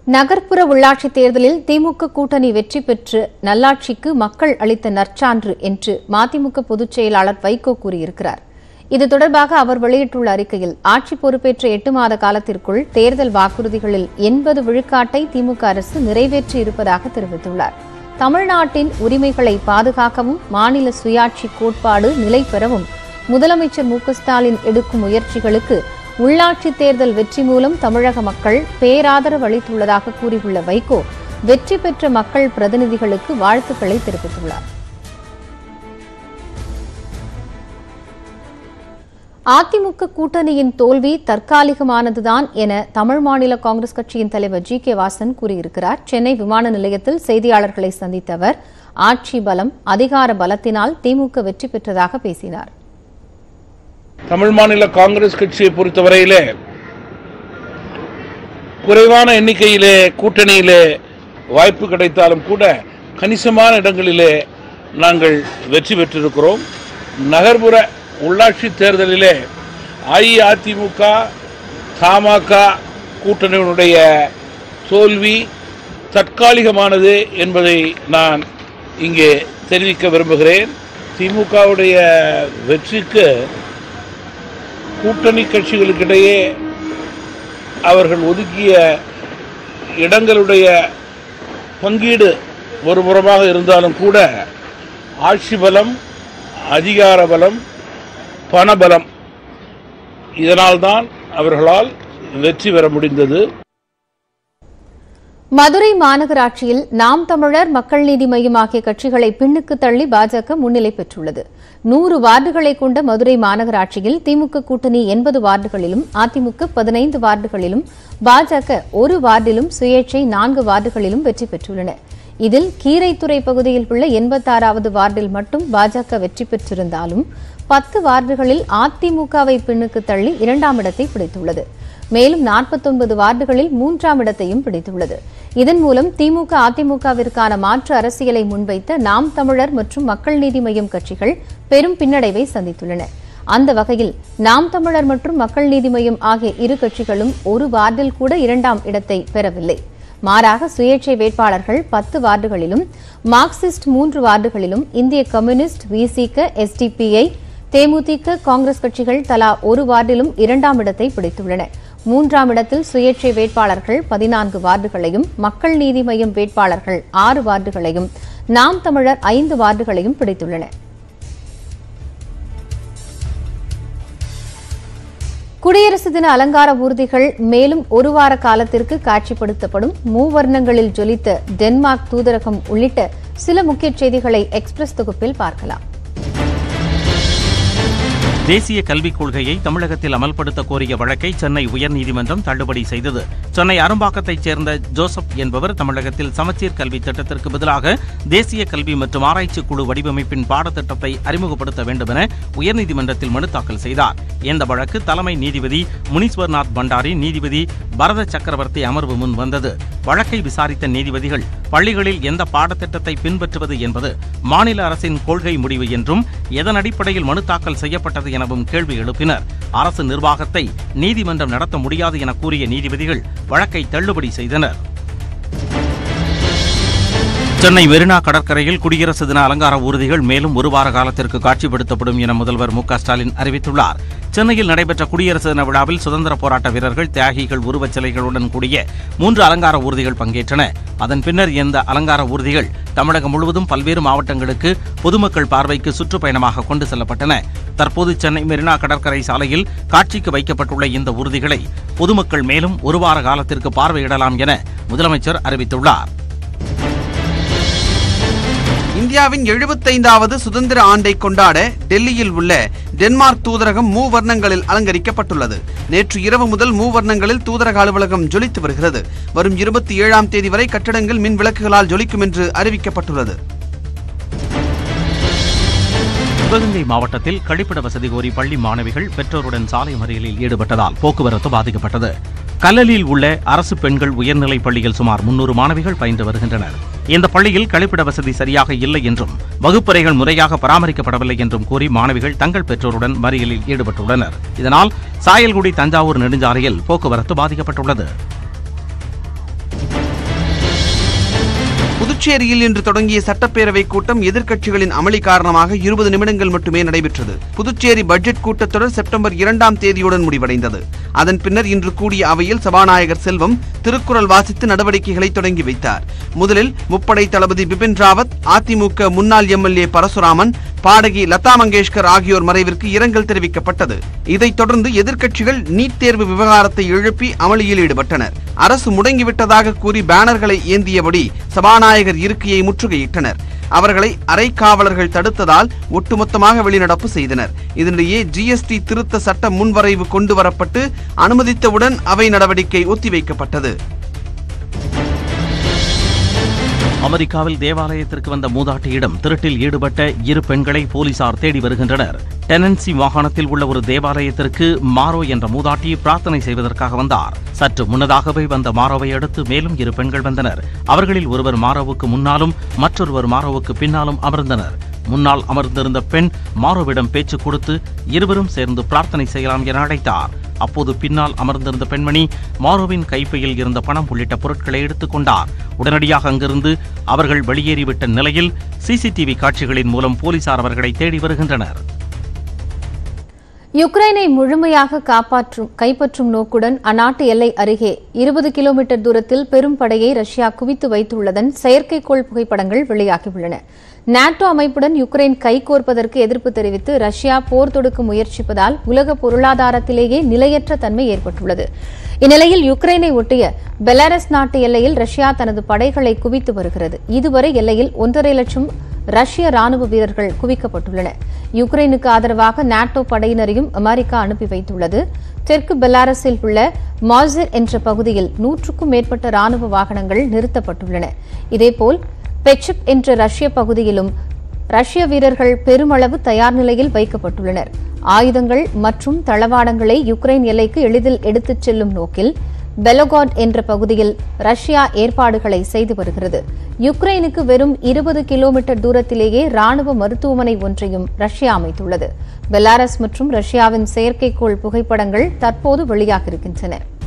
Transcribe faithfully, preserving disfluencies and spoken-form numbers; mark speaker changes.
Speaker 1: நகர்ப்புற உள்ளாட்சி தேர்தலில் திமுக கூட்டணி வெற்றி பெற்று நல்லாட்சிக்கு மக்கள் அளித்த நற்சான்று என்று மதிமுக பொதுச் செயலாளர் வைகோ கூறியிருக்கிறார். இது தொடர்பாக அவர் வெளியிட்டுள்ள அறிக்கையில், ஆட்சி பொறுப்பேற்ற எட்டு மாத காலத்திற்குள் தேர்தல் வாக்குறுதிகளில் எண்பது விழுக்காட்டை திமுக அரசு நிறைவேற்றியிருப்பதாக தெரிவித்துள்ளார். தமிழ்நாட்டின் உரிமைகளை பாதுகாக்கவும் மாநில சுயாட்சி கோட்பாடு நிலை பெறவும் முதலமைச்சர் மு க ஸ்டாலின் எடுக்கும் முயற்சிகளுக்கு உள்ளாட்சி தேர்தல் வெற்றி மூலம் தமிழக மக்கள் பேராதரவு அளித்துள்ளதாக கூறியுள்ள வைகோ, வெற்றி பெற்ற மக்கள் பிரதிநிதிகளுக்கு வாழ்த்துக்களை தெரிவித்துள்ளார். அதிமுக கூட்டணியின் தோல்வி தற்காலிகமானதுதான் என தமிழ் மாநில காங்கிரஸ் கட்சியின் தலைவர் ஜி கே வாசன் கூறியிருக்கிறார். சென்னை விமான நிலையத்தில் செய்தியாளர்களை சந்தித்த அவர், ஆட்சி பலம், அதிகார பலத்தினால் திமுக வெற்றி பெற்றதாக பேசினார்.
Speaker 2: தமிழ் மாநில காங்கிரஸ் கட்சியை பொறுத்தவரையிலே குறைவான எண்ணிக்கையிலே கூட்டணியிலே வாய்ப்பு கிடைத்தாலும் கூட கணிசமான இடங்களிலே நாங்கள் வெற்றி பெற்றிருக்கிறோம். நகர்ப்புற உள்ளாட்சி தேர்தலிலே அஇஅதிமுக தமாக கூட்டணியினுடைய தோல்வி தற்காலிகமானது என்பதை நான் இங்கே தெரிவிக்க விரும்புகிறேன். திமுகவுடைய வெற்றிக்கு கூட்டணி கட்சிகளுக்கிடையே அவர்கள் ஒதுக்கிய இடங்களுடைய பங்கீடு ஒருபுறமாக இருந்தாலும் கூட ஆட்சி பலம், அதிகார பலம், பணபலம், இதனால்தான் அவர்களால் வெற்றி பெற முடிந்தது.
Speaker 1: மதுரை மாநகராட்சியில் நாம் தமிழர், மக்கள் நீதி மய்யம் ஆகிய கட்சிகளை பின்னுக்கு தள்ளி பாஜக முன்னிலை பெற்றுள்ளது. நூறு வார்டுகளை கொண்ட மதுரை மாநகராட்சியில் திமுக கூட்டணி எண்பது வார்டுகளிலும், அதிமுக பதினைந்து வார்டுகளிலும், பாஜக ஒரு வார்டிலும், சுயேட்சை நான்கு வார்டுகளிலும் வெற்றி பெற்றுள்ளன. இதில் கீரைத்துறை பகுதியில் உள்ள எண்பத்தாறாவது வார்டில் மட்டும் பாஜக வெற்றி பெற்றிருந்தாலும் பத்து வார்டுகளில் அதிமுகவை பின்னுக்கு தள்ளி இரண்டாம் இடத்தை பிடித்துள்ளது. மேலும் நாற்பத்தொன்பது வார்டுகளில் மூன்றாம் இடத்தையும் பிடித்துள்ளது. இதன் மூலம் திமுக அதிமுகவிற்கான மாற்று அரசியலை முன்வைத்த நாம் தமிழர் மற்றும் மக்கள் நீதி மய்யம் கட்சிகள் பெரும் பின்னடைவை சந்தித்துள்ளன. அந்த வகையில் நாம் தமிழர் மற்றும் மக்கள் நீதி மய்யம் ஆகிய இரு கட்சிகளும் ஒரு வார்டில் கூட இரண்டாம் இடத்தை பெறவில்லை. மாறாக சுயேட்சை வேட்பாளர்கள் பத்து வார்டுகளிலும், மார்க்சிஸ்ட் மூன்று வார்டுகளிலும், இந்திய கம்யூனிஸ்ட், விசிக, எஸ்டிபிஐ, தேமுதிக, காங்கிரஸ் கட்சிகள் தலா ஒரு வார்டிலும் இரண்டாம் இடத்தை பிடித்துள்ளன. மூன்றாம் இடத்தில் சுயேட்சை வேட்பாளர்கள் பதினான்கு வார்டுகளையும், மக்கள் நீதி மய்யம் வேட்பாளர்கள் ஆறு வார்டுகளையும், நாம் தமிழர் ஐந்து வார்டுகளையும் பிடித்துள்ளனர். குடியரசு தின அலங்கார ஊர்திகள் மேலும் ஒரு வார காலத்திற்கு காட்சிப்படுத்தப்படும். மூவர்ணங்களில் ஜொலித்த டென்மார்க் தூதரகம் உள்ளிட்ட சில முக்கிய செய்திகளை எக்ஸ்பிரஸ் தொகுப்பில் பார்க்கலாம்.
Speaker 3: தேசிய கல்விக் கொள்கையை தமிழகத்தில் அமல்படுத்த கோரிய வழக்கை சென்னை உயர்நீதிமன்றம் தள்ளுபடி செய்தது. சென்னை அரும்பாக்கத்தைச் சேர்ந்த ஜோசப் என்பவர் தமிழகத்தில் சமச்சீர் கல்வி திட்டத்திற்கு பதிலாக தேசிய கல்வி மற்றும் ஆராய்ச்சி குழு வடிவமைப்பின் பாடத்திட்டத்தை அறிமுகப்படுத்த வேண்டும் என உயர்நீதிமன்றத்தில் மனு தாக்கல் செய்தார். இந்த வழக்கு தலைமை நீதிபதி முனீஸ்வர்நாத் பண்டாரி, நீதிபதி பரத சக்கரவர்த்தி அமர்வு முன் வந்தது. வழக்கை விசாரித்த நீதிபதிகள், பள்ளிகளில் எந்த பாடத்திட்டத்தை பின்பற்றுவது என்பது மாநில அரசின் கொள்கை முடிவு என்றும் எதன் அடிப்படையில் மனு தாக்கல் செய்யப்பட்டது எனவும் கேள்வி எழுப்பினர். அரசு நிர்வாகத்தை நீதிமன்றம் நடத்த முடியாது என கூறிய நீதிபதிகள் வழக்கை தள்ளுபடி செய்தனர். சென்னை மெரினா கடற்கரையில் குடியரசு தின அலங்கார ஊர்திகள் மேலும் ஒரு வார காலத்திற்கு காட்சிப்படுத்தப்படும் என முதல்வர் மு க ஸ்டாலின் அறிவித்துள்ளார். சென்னையில் நடைபெற்ற குடியரசு தின விழாவில் சுதந்திர போராட்ட வீரர்கள், தியாகிகள் உருவச் சிலைகளுடன் கூடிய மூன்று அலங்கார ஊர்திகள் பங்கேற்றன. அதன் பின்னர் இந்த அலங்கார ஊர்திகள் தமிழகம் முழுவதும் பல்வேறு மாவட்டங்களுக்கு பொதுமக்கள் பார்வைக்கு சுற்றுப்பயணமாக கொண்டு செல்லப்பட்டன. தற்போது சென்னை மெரினா கடற்கரை சாலையில் காட்சிக்கு வைக்கப்பட்டுள்ள இந்த ஊர்திகளை பொதுமக்கள் மேலும் ஒரு வார காலத்திற்கு பார்வையிடலாம் என முதலமைச்சர் அறிவித்துள்ளார்.
Speaker 4: இந்தியாவின் எழுபத்தைந்தாவது சுதந்திர ஆண்டை கொண்டாட டெல்லியில் உள்ள டென்மார்க் தூதரகம் மூவர்ணங்களில் அலங்கரிக்கப்பட்டுள்ளது. நேற்று இரவு முதல் மூவர்ணங்களில் தூதரக அலுவலகம் ஜொலித்து வருகிறது. வரும் இருபத்தி ஏழாம் தேதி வரை கட்டடங்கள் மின் விளக்குகளால் ஜொலிக்கும் என்று அறிவிக்கப்பட்டுள்ளது.
Speaker 3: சிவகங்கை மாவட்டத்தில் கழிப்பிட வசதி கோரி பள்ளி மாணவிகள் பெற்றோருடன் சாலை மறியலில் ஈடுபட்டதால் போக்குவரத்து பாதிக்கப்பட்டது. கல்லலில் உள்ள அரசு பெண்கள் உயர்நிலைப் பள்ளியில் சுமார் முன்னூறு மாணவிகள் பயின்று வருகின்றனர். இந்த பள்ளியில் கழிப்பிட வசதி சரியாக இல்லை என்றும் வகுப்பறைகள் முறையாக பராமரிக்கப்படவில்லை என்றும் கூறி மாணவிகள் தங்கள் பெற்றோருடன் மறியலில் ஈடுபட்டுள்ளனர். இதனால் சாயல்குடி தஞ்சாவூர் நெடுஞ்சாலையில் போக்குவரத்து பாதிக்கப்பட்டுள்ளது.
Speaker 4: புதுச்சேரியில் இன்று தொடங்கிய சட்டப்பேரவை கூட்டம் எதிர்க்கட்சிகளின் அமளி காரணமாக இருபது நிமிடங்கள் மட்டுமே நடைபெற்றது. புதுச்சேரி பட்ஜெட் கூட்டத்தொடர் செப்டம்பர் இரண்டாம் தேதியுடன் முடிவடைந்தது. அதன் பின்னர் இன்று கூடிய அவையில் சபாநாயகர் செல்வம் திருக்குறள் வாசித்து நடவடிக்கைகளை தொடங்கி வைத்தார். முதலில் முப்படை தளபதி பிபின் ராவத், அதிமுக முன்னாள் எம்எல்ஏ பரசுராமன், பாடகி லதா மங்கேஷ்கர் ஆகியோர் மறைவிற்கு இரங்கல் தெரிவிக்கப்பட்டது. இதைத் தொடர்ந்து எதிர்க்கட்சிகள் நீட் தேர்வு விவகாரத்தை எழுப்பி அமளியில் ஈடுபட்டனர். அரசு முடங்கிவிட்டதாக கூறி பேனர்களை ஏந்தியபடி சபாநாயகர் இருக்கையை முற்றுகையிட்டனர். அவர்களை அரை காவலர்கள் தடுத்ததால் ஒட்டுமொத்தமாக வெளிநடப்பு செய்தனர். இதனிடையே ஜிஎஸ்டி திருத்த சட்ட முன்வரைவு கொண்டு வரப்பட்டு அனுமதித்தவுடன் அவை நடவடிக்கை ஒத்திவைக்கப்பட்டது.
Speaker 3: அமெரிக்காவில் தேவாலயத்திற்கு வந்த மூதாட்டியிடம் திருட்டில் ஈடுபட்ட இரு பெண்களை போலீசார் தேடி வருகின்றனர். டெனன்சி மாகாணத்தில் உள்ள ஒரு தேவாலயத்திற்கு மாரோ என்ற மூதாட்டி பிரார்த்தனை செய்வதற்காக வந்தார். சற்று முன்னதாகவே வந்த மாரோவை அடுத்து மேலும் இரு பெண்கள் வந்தனர். அவர்களில் ஒருவர் மாரோவுக்கு முன்னாலும் மற்றொருவர் மாரோவுக்கு பின்னாலும் அமர்ந்தனர். முன்னால் அமர்ந்திருந்த பெண் மாரோவிடம் பேச்சு கொடுத்து இருவரும் சேர்ந்து பிரார்த்தனை செய்யலாம் என அழைத்தார். அப்போது பின்னால் அமர்ந்திருந்த பெண்மணி மாரோவின் கைப்பையில் இருந்த பணம் உள்ளிட்ட பொருட்களை எடுத்துக் கொண்டார். உடனடியாக அங்கிருந்து அவர்கள் வெளியேறிவிட்ட நிலையில் சிசிடிவி காட்சிகளின் மூலம் போலீசார் அவர்களை தேடி வருகின்றனர்.
Speaker 1: யுக்ரைனை முழுமையாக காப்பாற்றும் கைப்பற்றும் நோக்குடன் அந்நாட்டு எல்லை அருகே இருபது கிலோமீட்டர் தூரத்தில் பெரும் படையை ரஷ்யா குவித்து வைத்துள்ளதன் செயற்கைக்கோள் புகைப்படங்கள் வெளியாகியுள்ளன. நாட்டோ அமைப்புடன் யுக்ரைன் கைகோர்ப்பதற்கு எதிர்ப்பு தெரிவித்து ரஷ்யா போர் தொடுக்க முயற்சிப்பதால் உலக பொருளாதாரத்திலேயே நிலையற்ற தன்மை ஏற்பட்டுள்ளது. இந்நிலையில் யுக்ரைனை ஒட்டிய பெலாரஸ் நாட்டு எல்லையில் ரஷ்யா தனது படைகளை குவித்து வருகிறது. இதுவரை எல்லையில் ஒன்றரை லட்சம் ரஷ்ய ராணுவ வீரர்கள் குவிக்கப்பட்டுள்ளனர். யுக்ரைனுக்கு ஆதரவாக நாட்டோ படையினரையும் அமெரிக்கா அனுப்பி வைத்துள்ளது. தெற்கு பெலாரஸில் உள்ள மாசிர் என்ற பகுதியில் நூற்றுக்கும் மேற்பட்ட ராணுவ வாகனங்கள் நிறுத்தப்பட்டுள்ளன. இதேபோல் பெச்சிப் என்ற ரஷ்ய பகுதியிலும் ரஷ்ய வீரர்கள் பெருமளவு தயார் நிலையில் வைக்கப்பட்டுள்ளனர். ஆயுதங்கள் மற்றும் தளவாடங்களை யுக்ரைன் எல்லைக்கு எளிதில் எடுத்துச் செல்லும் நோக்கில் பெலோகாட் என்ற பகுதியில் ரஷ்யா ஏற்பாடுகளை செய்து வருகிறது. யுக்ரைனுக்கு வெறும் இருபது கிலோமீட்டர் தூரத்திலேயே ராணுவ மருத்துவமனை ஒன்றையும் ரஷ்யா அமைத்துள்ளது. பெலாரஸ் மற்றும் ரஷ்யாவின் செயற்கைக்கோள் புகைப்படங்கள் தற்போது வெளியாகியிருக்கின்றன.